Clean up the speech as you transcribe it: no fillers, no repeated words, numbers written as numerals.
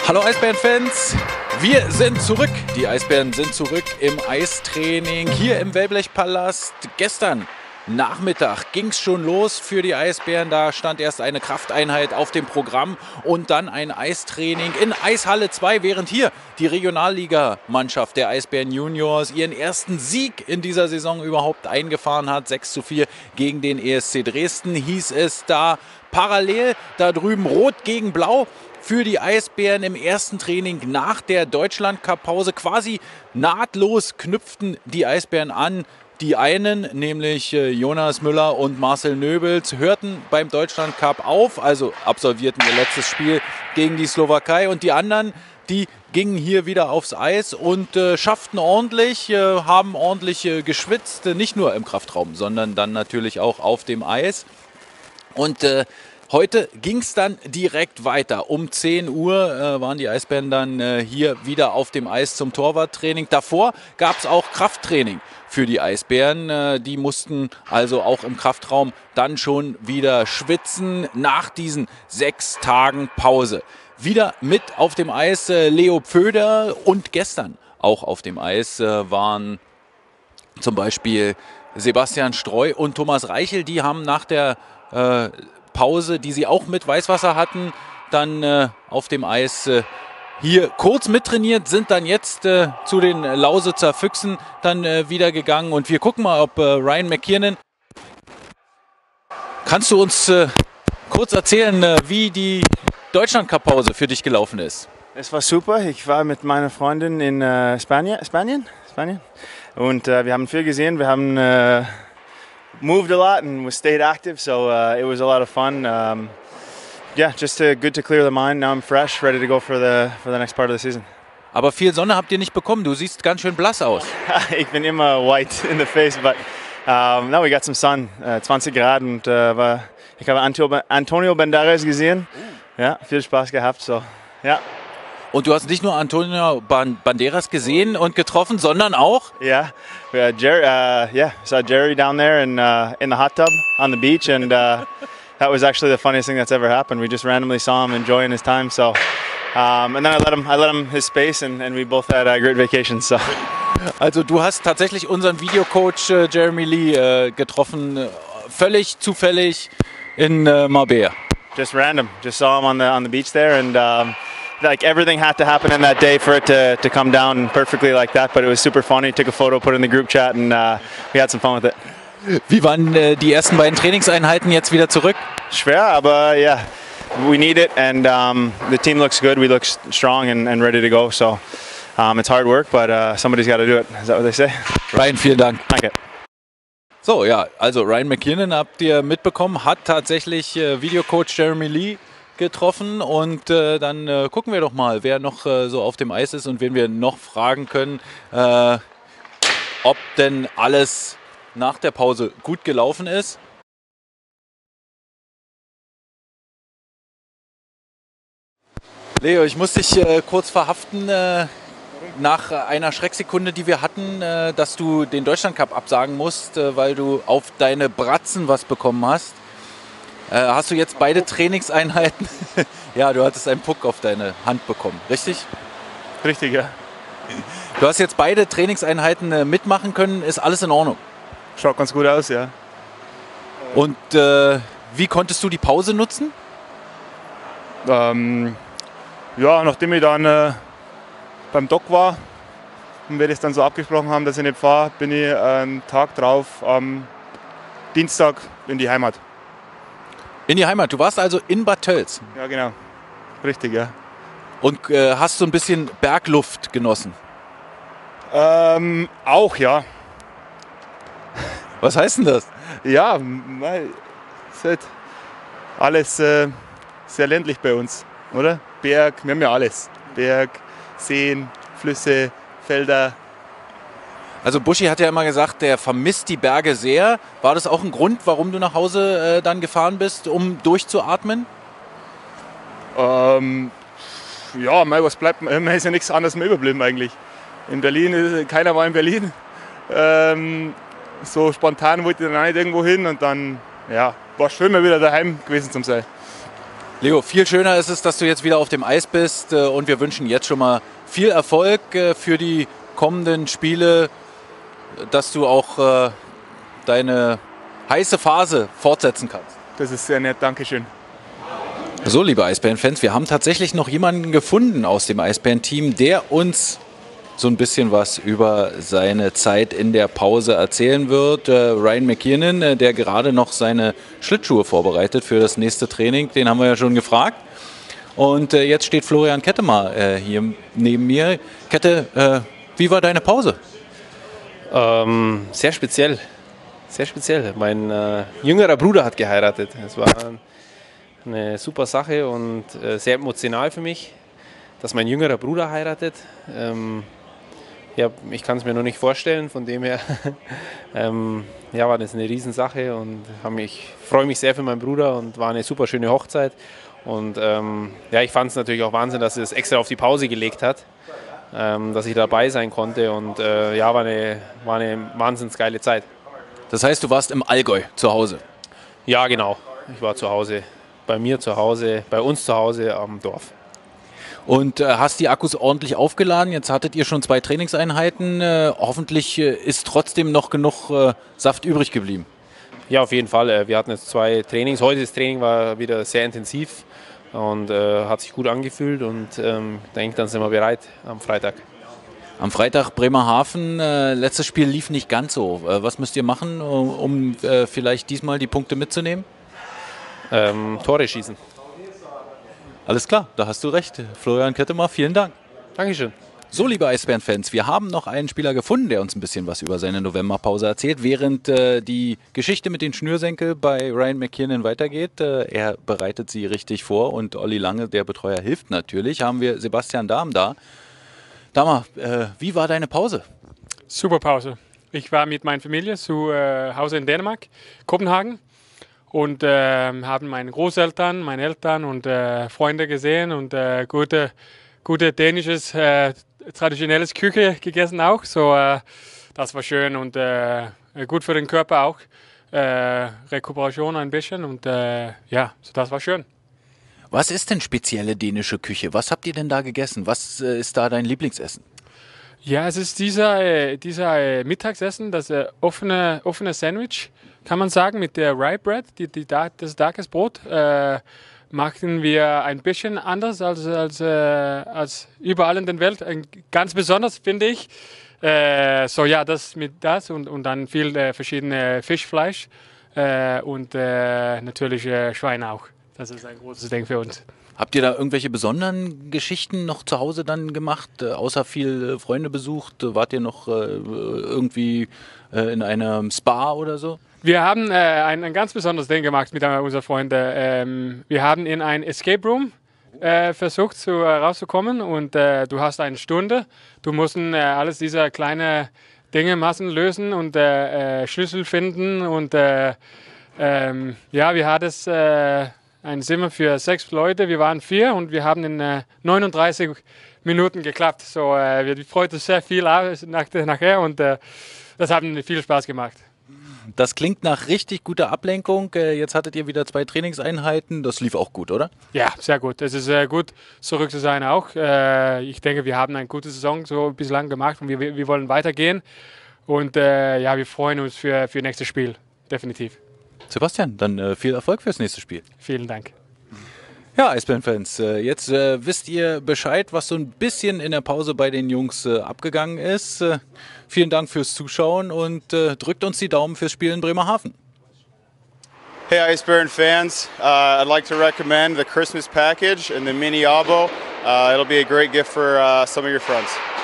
Hallo Eisbären-Fans, wir sind zurück. Die Eisbären sind zurück im Eistraining hier im Wellblechpalast. Gestern Nachmittag ging es schon los für die Eisbären. Da stand erst eine Krafteinheit auf dem Programm und dann ein Eistraining in Eishalle 2, während hier die Regionalligamannschaft der Eisbären Juniors ihren ersten Sieg in dieser Saison überhaupt eingefahren hat. 6:4 gegen den ESC Dresden hieß es da. Parallel da drüben Rot gegen Blau für die Eisbären im ersten Training nach der Deutschland-Cup-Pause. Quasi nahtlos knüpften die Eisbären an. Die einen, nämlich Jonas Müller und Marcel Nöbels, hörten beim Deutschland-Cup auf, also absolvierten ihr letztes Spiel gegen die Slowakei. Und die anderen, die gingen hier wieder aufs Eis und schafften ordentlich, haben ordentlich geschwitzt. Nicht nur im Kraftraum, sondern dann natürlich auch auf dem Eis. Und heute ging es dann direkt weiter. Um 10 Uhr waren die Eisbären dann hier wieder auf dem Eis zum Torwarttraining. Davor gab es auch Krafttraining für die Eisbären. Die mussten also auch im Kraftraum dann schon wieder schwitzen nach diesen 6 Tagen Pause. Wieder mit auf dem Eis Leo Pföder und gestern auch auf dem Eis waren zum Beispiel Sebastian Streu und Thomas Reichel. Die haben nach der Pause, die sie auch mit Weißwasser hatten, dann auf dem Eis hier kurz mittrainiert, sind dann jetzt zu den Lausitzer Füchsen dann wieder gegangen. Und wir gucken mal, ob Ryan McKiernan, kannst du uns kurz erzählen, wie die Deutschland-Cup-Pause für dich gelaufen ist? Es war super. Ich war mit meiner Freundin in Spanien. Und wir haben viel gesehen. Wir haben moved a lot and we stayed active, so it was a lot of fun. Yeah, just good to clear the mind. Now I'm fresh, ready to go for the next part of the season. Aber viel Sonne habt ihr nicht bekommen. Du siehst ganz schön blass aus. Ich bin immer white in the face, but now we got some sun. 20 Grad und ich habe Antonio Banderas gesehen. Ja, viel Spaß gehabt, so ja. Und du hast nicht nur Antonio Banderas gesehen und getroffen, sondern auch? Yeah, Jerry. Saw Jerry down there in the hot tub on the beach, and that was actually the funniest thing that's ever happened. We just randomly saw him enjoying his time, so and then I let him his space, and we both had a great vacation. So. Also du hast tatsächlich unseren Videocoach Jeremy Lee getroffen, völlig zufällig in Marbella. Just random, just saw him on the beach there, and like everything had to happen in that day for it to come down perfectly like that, but it was super funny. Took a photo, put it in the group chat, and we had some fun with it. Wie waren die ersten beiden Trainingseinheiten jetzt wieder zurück? Schwer, aber yeah, we need it, and the team looks good. We look strong and ready to go. So it's hard work, but somebody's got to do it. Is that what they say? Ryan, vielen Dank. Danke. So, ja, also Ryan McKiernan habt ihr mitbekommen, hat tatsächlich Videocoach Jeremy Lee getroffen und dann gucken wir doch mal, wer noch so auf dem Eis ist und wen wir noch fragen können, ob denn alles nach der Pause gut gelaufen ist. Leo, ich muss dich kurz verhaften nach einer Schrecksekunde, die wir hatten, dass du den Deutschland-Cup absagen musst, weil du auf deine Bratzen was bekommen hast. Hast du jetzt beide Trainingseinheiten? Ja, du hattest einen Puck auf deine Hand bekommen, richtig? Richtig, ja. Du hast jetzt beide Trainingseinheiten mitmachen können. Ist alles in Ordnung? Schaut ganz gut aus, ja. Und wie konntest du die Pause nutzen? Ja, nachdem ich dann beim Doc war und wir das dann so abgesprochen haben, dass ich nicht fahre, bin ich einen Tag drauf am Dienstag in die Heimat. In die Heimat. Du warst also in Bad Tölz. Ja, genau. Richtig, ja. Und hast so ein bisschen Bergluft genossen? Auch, ja. Was heißt denn das? Ja, ist halt alles sehr ländlich bei uns, oder? Berg, wir haben ja alles. Berg, Seen, Flüsse, Felder. Also Buschi hat ja immer gesagt, der vermisst die Berge sehr. War das auch ein Grund, warum du nach Hause dann gefahren bist, um durchzuatmen? Ja, was bleibt, mir ist ja nichts anderes mehr überblieben eigentlich. In Berlin, keiner war in Berlin. So spontan wollte ich dann auch nicht irgendwo hin und dann, ja, war schön mal wieder daheim gewesen zu sein. Leo, viel schöner ist es, dass du jetzt wieder auf dem Eis bist und wir wünschen jetzt schon mal viel Erfolg für die kommenden Spiele, dass du auch deine heiße Phase fortsetzen kannst. Das ist sehr nett, Dankeschön. So, liebe Eisbären-Fans, wir haben tatsächlich noch jemanden gefunden aus dem Eisbären-Team, der uns so ein bisschen was über seine Zeit in der Pause erzählen wird. Ryan McKiernan, der gerade noch seine Schlittschuhe vorbereitet für das nächste Training, den haben wir ja schon gefragt. Und jetzt steht Florian Kettemar hier neben mir. Kette, wie war deine Pause? Sehr speziell. Sehr speziell. Mein jüngerer Bruder hat geheiratet. Es war eine super Sache und sehr emotional für mich, dass mein jüngerer Bruder heiratet. Ja, ich kann es mir noch nicht vorstellen, von dem her ja, war das eine Riesensache und ich freue mich sehr für meinen Bruder und war eine super schöne Hochzeit. Und ja, ich fand es natürlich auch Wahnsinn, dass er es extra auf die Pause gelegt hat, dass ich dabei sein konnte und ja, war eine wahnsinnig geile Zeit. Das heißt, du warst im Allgäu zu Hause? Ja, genau. Ich war zu Hause, bei mir zu Hause, bei uns zu Hause am Dorf. Und hast die Akkus ordentlich aufgeladen? Jetzt hattet ihr schon 2 Trainingseinheiten. Hoffentlich ist trotzdem noch genug Saft übrig geblieben. Ja, auf jeden Fall. Wir hatten jetzt 2 Trainings. Heute das Training war wieder sehr intensiv und hat sich gut angefühlt. Und ich denke, dann sind wir bereit am Freitag. Am Freitag Bremerhaven. Letztes Spiel lief nicht ganz so. Was müsst ihr machen, um vielleicht diesmal die Punkte mitzunehmen? Tore schießen. Alles klar, da hast du recht. Florian Kettemar, vielen Dank. Dankeschön. So, liebe Eisbären-Fans, wir haben noch einen Spieler gefunden, der uns ein bisschen was über seine Novemberpause erzählt, während die Geschichte mit den Schnürsenkel bei Ryan McKiernan weitergeht. Er bereitet sie richtig vor und Olli Lange, der Betreuer, hilft natürlich. Haben wir Sebastian Dahm da. Dama, wie war deine Pause? Super Pause. Ich war mit meiner Familie zu Hause in Dänemark, Kopenhagen. Und haben meine Großeltern, meine Eltern und Freunde gesehen und gute dänisches traditionelles Küche gegessen auch. So, das war schön und gut für den Körper auch. Rekuperation ein bisschen und ja, so das war schön. Was ist denn spezielle dänische Küche? Was habt ihr denn da gegessen? Was ist da dein Lieblingsessen? Ja, es ist dieser Mittagsessen, das offene Sandwich, kann man sagen, mit der Rye Bread, das Tagesbrot, machen wir ein bisschen anders als überall in der Welt. Ganz besonders, finde ich. So ja, das mit das und dann viel verschiedene Fischfleisch und natürlich Schweine auch. Das ist ein großes Ding für uns. Habt ihr da irgendwelche besonderen Geschichten noch zu Hause dann gemacht, außer viel Freunde besucht? Wart ihr noch irgendwie in einem Spa oder so? Wir haben ein ganz besonderes Ding gemacht mit unseren Freunden. Wir haben in ein Escape Room versucht rauszukommen und du hast eine Stunde. Du musst alles diese kleine Dinge lösen und Schlüssel finden und ja, wir hatten ein Zimmer für 6 Leute. Wir waren 4 und wir haben in 39 Minuten geklappt. So, wir freuen uns sehr viel nachher und das hat viel Spaß gemacht. Das klingt nach richtig guter Ablenkung. Jetzt hattet ihr wieder 2 Trainingseinheiten. Das lief auch gut, oder? Ja, sehr gut. Es ist gut, zurück zu sein auch. Ich denke, wir haben eine gute Saison so bislang gemacht und wir wollen weitergehen. Und ja, wir freuen uns für nächstes Spiel. Definitiv. Sebastian, dann viel Erfolg fürs nächste Spiel. Vielen Dank. Ja, Eisbären-Fans, jetzt wisst ihr Bescheid, was so ein bisschen in der Pause bei den Jungs abgegangen ist. Vielen Dank fürs Zuschauen und drückt uns die Daumen fürs Spiel in Bremerhaven. Hey Iceburn fans, I'd like to recommend the Christmas package and the mini abo. It'll be a great gift for some of your friends.